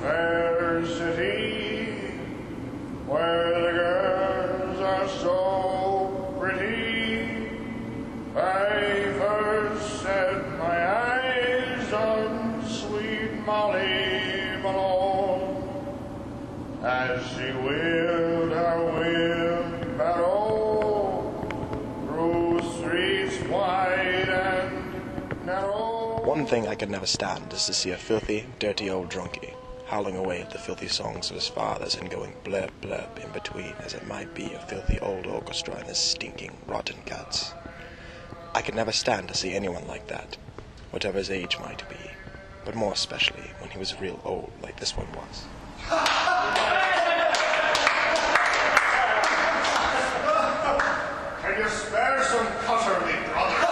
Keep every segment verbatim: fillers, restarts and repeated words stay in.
fair city where the girls are so pretty. I first set my eyes on sweet Molly Malone as she wheeled her wheelbarrow through streets wide and narrow. One thing I could never stand is to see a filthy, dirty old drunkie howling away at the filthy songs of his fathers and going blurb blurb in between as it might be a filthy old orchestra and his stinking, rotten guts. I could never stand to see anyone like that, whatever his age might be, but more especially when he was real old like this one was. Can you spare some cutlery, brother?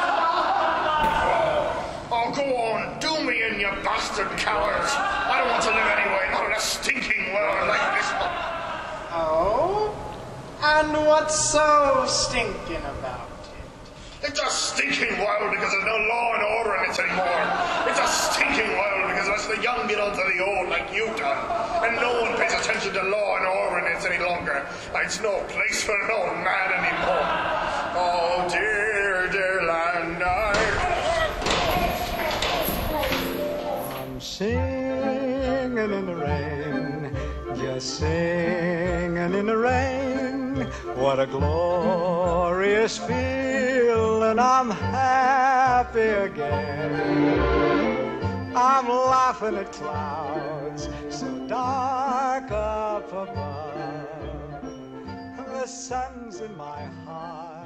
Oh, go on, do me in, you bastard cowards. I don't want to live anyway, not in a stinking world like this one. Oh? And what's so stinking about it? It's a stinking world because there's no law and order in it anymore. It's a stinking world because unless the young get onto the old like you've done, and no one pays attention to law and order in it any longer, it's no place for an old man anymore. Oh, dear, dear land, I... I'm singing in the rain, just singing in the rain. What a glorious feeling, I'm happy again. I'm laughing at clouds so dark up above. The sun's in my heart.